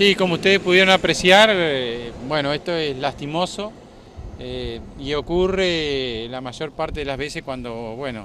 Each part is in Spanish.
Sí, como ustedes pudieron apreciar, bueno, esto es lastimoso y ocurre la mayor parte de las veces cuando, bueno,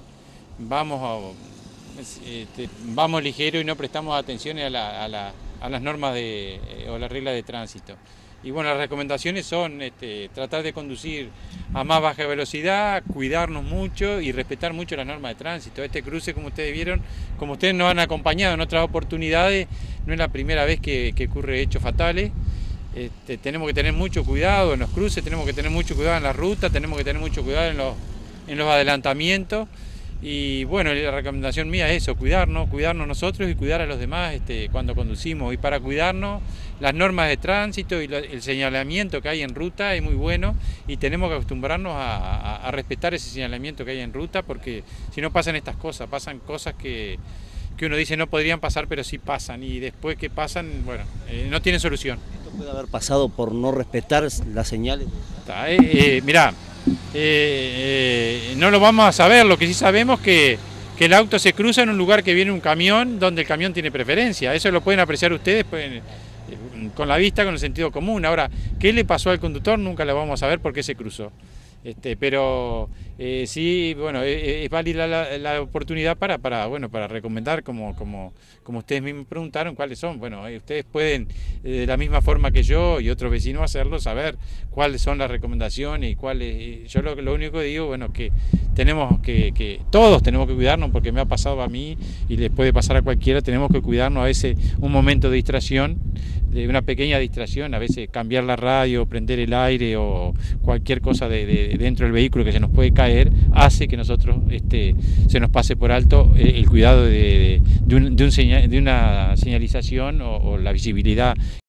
vamos ligero y no prestamos atención a las normas o las reglas de tránsito. Y bueno, las recomendaciones son tratar de conducir a más baja velocidad, cuidarnos mucho y respetar mucho las normas de tránsito. Este cruce, como ustedes vieron, como ustedes nos han acompañado en otras oportunidades, no es la primera vez que ocurre hechos fatales. Tenemos que tener mucho cuidado en los cruces, tenemos que tener mucho cuidado en la ruta, tenemos que tener mucho cuidado en los adelantamientos. Y bueno, la recomendación mía es eso, cuidarnos nosotros y cuidar a los demás cuando conducimos. Y para cuidarnos, las normas de tránsito y el señalamiento que hay en ruta es muy bueno y tenemos que acostumbrarnos a respetar ese señalamiento que hay en ruta, porque si no pasan pasan cosas que uno dice no podrían pasar, pero sí pasan, y después que pasan, bueno, no tienen solución. ¿Esto puede haber pasado por no respetar las señales? Mirá, no lo vamos a saber, lo que sí sabemos que el auto se cruza en un lugar que viene un camión donde el camión tiene preferencia. Eso lo pueden apreciar ustedes con la vista, con el sentido común. Ahora, ¿qué le pasó al conductor? Nunca lo vamos a saber porque se cruzó. Pero sí, bueno, es válida la oportunidad para recomendar, como ustedes mismos preguntaron, cuáles son. Bueno, ustedes pueden, de la misma forma que yo y otros vecinos, hacerlo, saber cuáles son las recomendaciones y cuáles. Yo lo único que digo, bueno, que todos tenemos que cuidarnos, porque me ha pasado a mí y les puede pasar a cualquiera. Tenemos que cuidarnos, a veces un momento de distracción, de una pequeña distracción, a veces cambiar la radio, prender el aire o cualquier cosa de dentro del vehículo que se nos puede caer, hace que nosotros se nos pase por alto el cuidado de una señalización o la visibilidad.